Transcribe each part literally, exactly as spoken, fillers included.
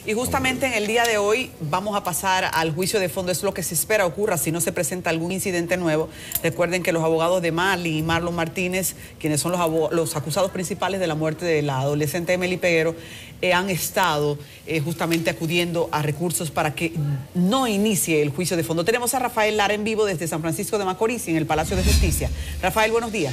Y justamente en el día de hoy vamos a pasar al juicio de fondo. Es lo que se espera ocurra si no se presenta algún incidente nuevo. Recuerden que los abogados de Marlin y Marlon Martínez, quienes son los, los acusados principales de la muerte de la adolescente Emily Peguero, eh, han estado eh, justamente acudiendo a recursos para que no inicie el juicio de fondo. Tenemos a Rafael Lara en vivo desde San Francisco de Macorís, en el Palacio de Justicia. Rafael, buenos días.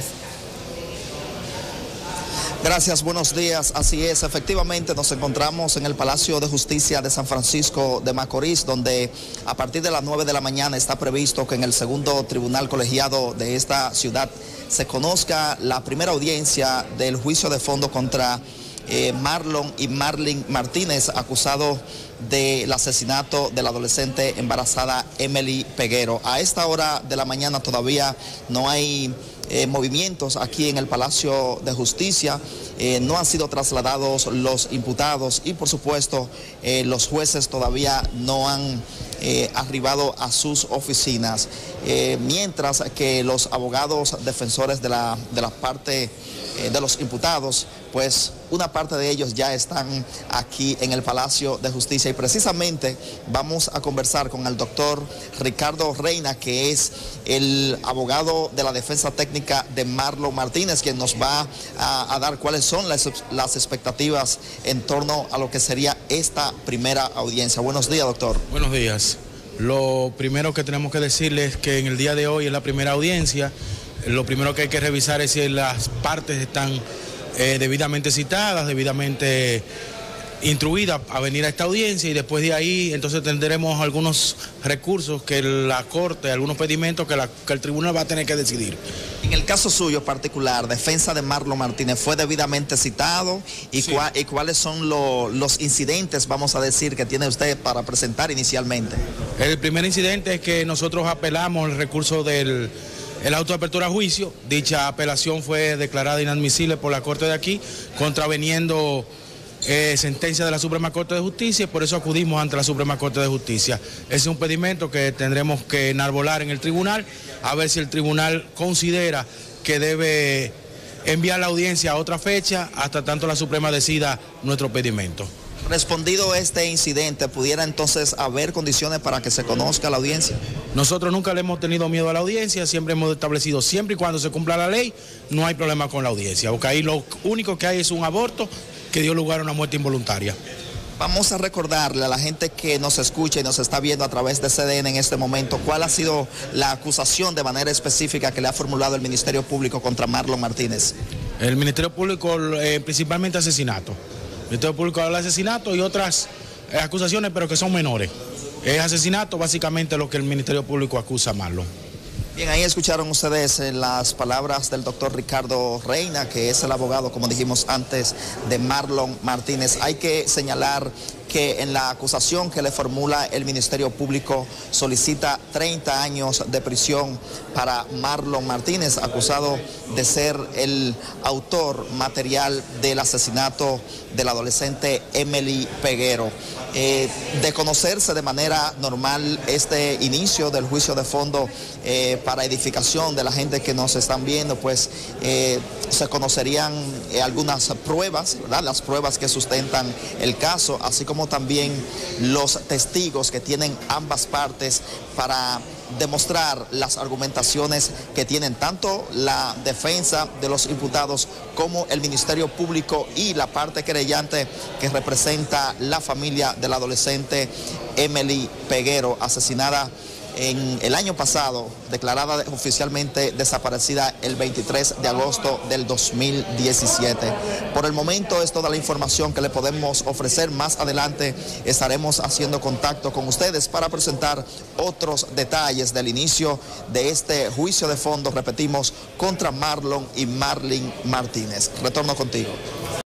Gracias, buenos días. Así es, efectivamente nos encontramos en el Palacio de Justicia de San Francisco de Macorís, donde a partir de las nueve de la mañana está previsto que en el segundo tribunal colegiado de esta ciudad se conozca la primera audiencia del juicio de fondo contra eh, Marlon y Marlin Martínez, acusados del asesinato de la adolescente embarazada Emily Peguero. A esta hora de la mañana todavía no hay Eh, movimientos aquí en el Palacio de Justicia, eh, no han sido trasladados los imputados y por supuesto eh, los jueces todavía no han eh, arribado a sus oficinas, eh, mientras que los abogados defensores de la, de la parte eh, de los imputados, pues una parte de ellos ya están aquí en el Palacio de Justicia y precisamente vamos a conversar con el doctor Ricardo Reina, que es el abogado de la defensa técnica de Marlon Martínez, quien nos va a, a dar cuáles son las, las expectativas en torno a lo que sería esta primera audiencia. Buenos días, doctor. Buenos días. Lo primero que tenemos que decirles es que en el día de hoy es la primera audiencia. Lo primero que hay que revisar es si las partes están Eh, debidamente citadas, debidamente instruidas a venir a esta audiencia y después de ahí entonces tendremos algunos recursos que la Corte, algunos pedimentos que, la, que el tribunal va a tener que decidir. En el caso suyo particular, defensa de Marlon Martínez, ¿fue debidamente citado? ¿Y, sí. cua, y cuáles son lo, los incidentes, vamos a decir, que tiene usted para presentar inicialmente? El primer incidente es que nosotros apelamos el recurso del El auto de apertura a juicio. Dicha apelación fue declarada inadmisible por la Corte de aquí, contraveniendo eh, sentencia de la Suprema Corte de Justicia, y por eso acudimos ante la Suprema Corte de Justicia. Ese es un pedimento que tendremos que enarbolar en el tribunal, a ver si el tribunal considera que debe enviar la audiencia a otra fecha, hasta tanto la Suprema decida nuestro pedimento. Respondido este incidente, ¿pudiera entonces haber condiciones para que se conozca la audiencia? Nosotros nunca le hemos tenido miedo a la audiencia, siempre hemos establecido, siempre y cuando se cumpla la ley, no hay problema con la audiencia, porque ahí lo único que hay es un aborto que dio lugar a una muerte involuntaria. Vamos a recordarle a la gente que nos escucha y nos está viendo a través de C D N en este momento, ¿cuál ha sido la acusación de manera específica que le ha formulado el Ministerio Público contra Marlon Martínez? El Ministerio Público, eh, principalmente asesinato. El Ministerio Público habla de asesinato y otras eh, acusaciones, pero que son menores. Es asesinato básicamente lo que el Ministerio Público acusa a Marlon. Bien, ahí escucharon ustedes las palabras del doctor Ricardo Reina, que es el abogado, como dijimos antes, de Marlon Martínez. Hay que señalar que en la acusación que le formula el Ministerio Público solicita treinta años de prisión para Marlon Martínez, acusado de ser el autor material del asesinato de la adolescente Emily Peguero. Eh, de conocerse de manera normal este inicio del juicio de fondo eh, para edificación de la gente que nos están viendo, pues eh, se conocerían eh, algunas pruebas, ¿verdad? Las pruebas que sustentan el caso, así como también los testigos que tienen ambas partes para demostrar las argumentaciones que tienen tanto la defensa de los imputados como el Ministerio Público y la parte querellante que representa la familia de la adolescente Emily Peguero, asesinada en el año pasado, declarada oficialmente desaparecida el veintitrés de agosto del dos mil diecisiete. Por el momento es toda la información que le podemos ofrecer. Más adelante estaremos haciendo contacto con ustedes para presentar otros detalles del inicio de este juicio de fondo, repetimos, contra Marlon y Marlin Martínez. Retorno contigo.